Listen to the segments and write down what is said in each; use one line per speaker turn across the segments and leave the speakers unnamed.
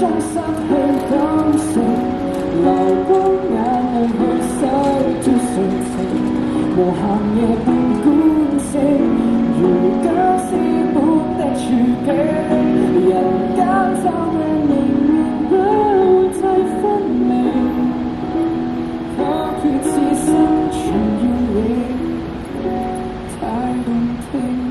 失去感性，流光眼淚去洗脫純情，無限夜半觀星，如僵屍般的處境，人間晝夜明明兩際分明，可決此生全要你，太動聽。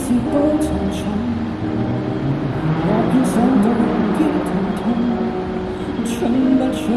次都沉重，我偏想到激痛痛，春不出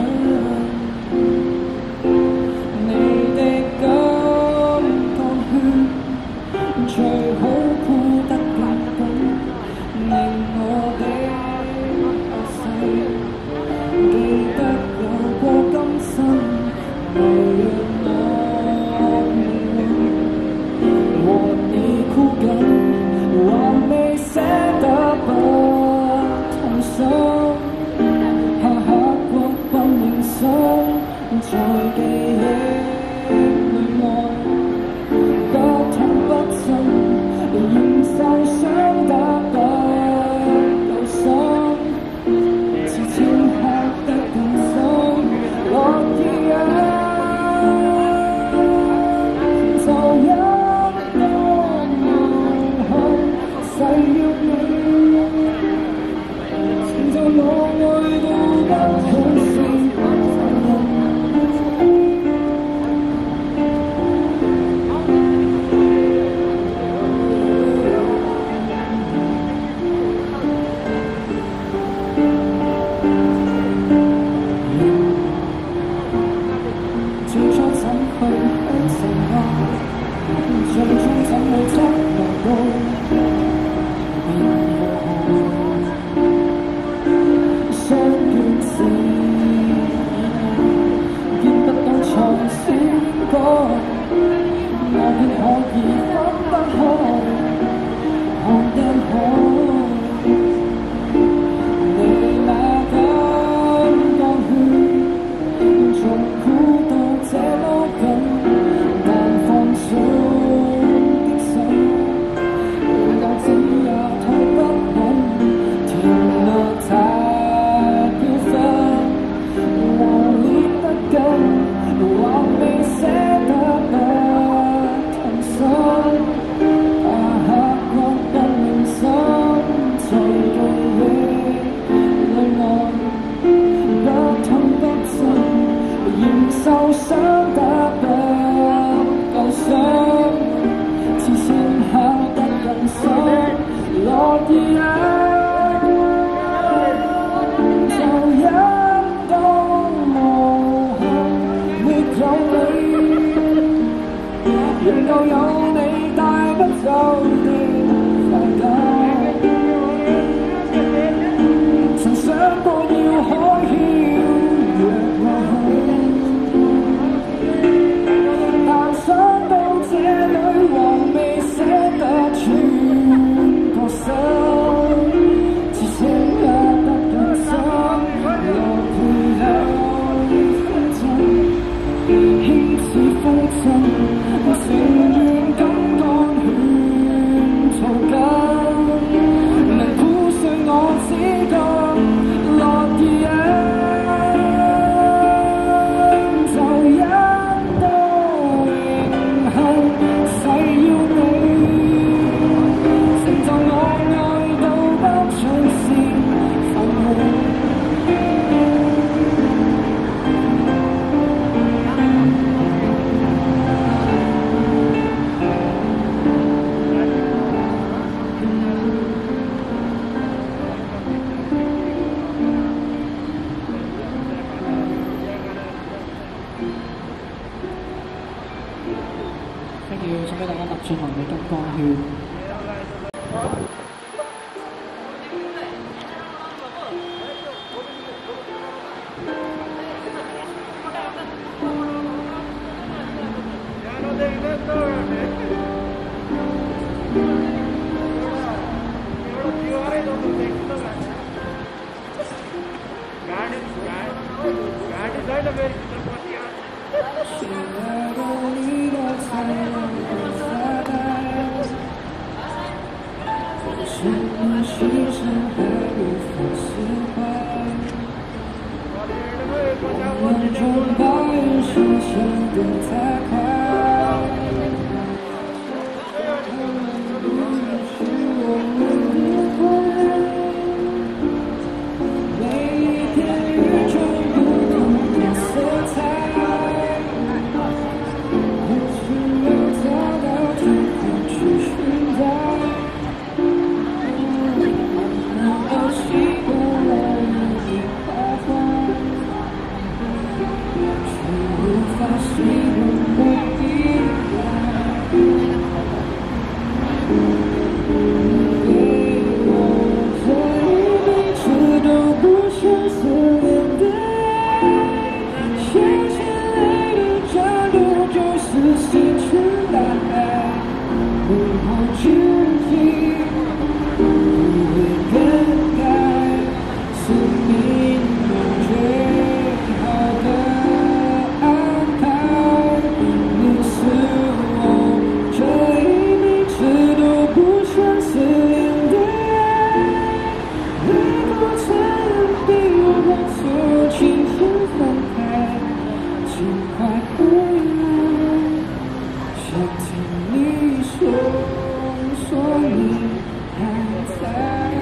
你的感覺血，最好箍得緊緊，令我的後世記得有過今生，為讓我命運和你箍緊，還未捨得不痛心，下刻骨骨銘心，在記憶裏愛，不痛不癢，仍受傷得不夠深，似此刻得更深，樂意就一個夢想，誓要你，成就我愛到不可思議。最初怎去享受愛，最終怎會執迷到變又相見時，見不到從前個，我便可以分不開，看得開。你那感覺血，從苦到這麼近，但放鬆的手，我只也退不穩，甜蜜太飄忽，和你得緊，還未捨得不痛心，下刻骨骨銘心，在記憶裏愛，不痛不癢，仍受傷得不夠深，似此刻得更深，樂意就一都無憾，沒有你，仍舊有你帶不走的快感。曾想過要海繾若我，但想到這裏還未捨得轉個身，只剩下得更深，來陪有風箏，輕似風箏，情願感覺血燥緊，能箍碎我指甲，樂意就一都榮幸，誓要你，成就我愛到不隨時分離。跟住送俾大家麥浚龍嘅《金剛圈》。 自己，不会更改是命运最好的安排。你是我这一辈子都不想思念的爱，如果残忍比我们所轻轻分开，请快回来，想听你说，说你还在。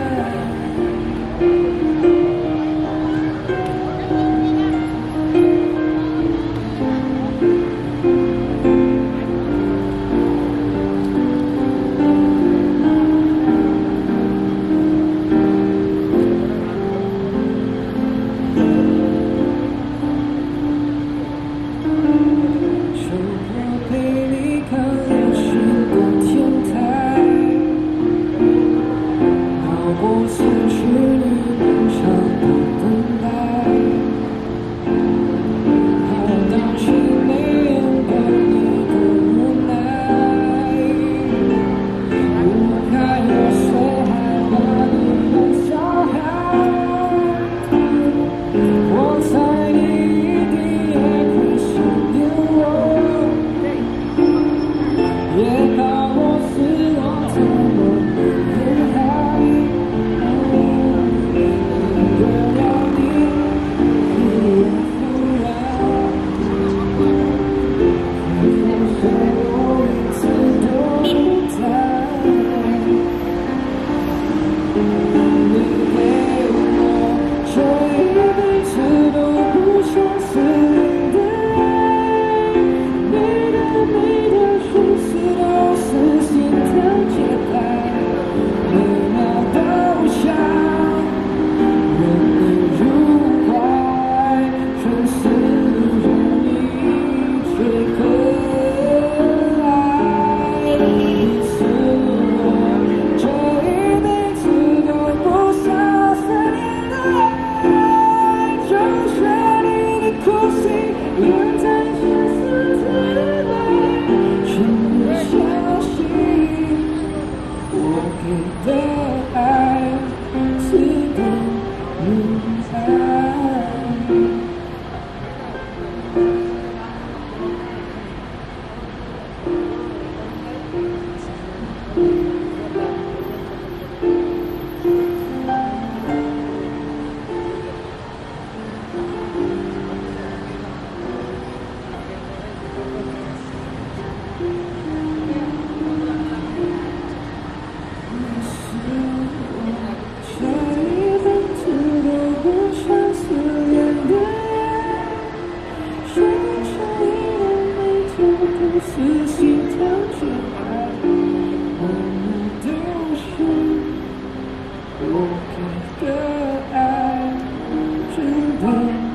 是心跳之爱，我们都是我给的爱，值得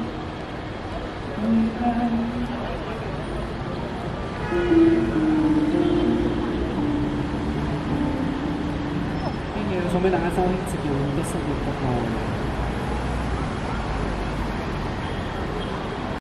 你爱。今日送俾大家收一隻叫《一生嘅不愛》。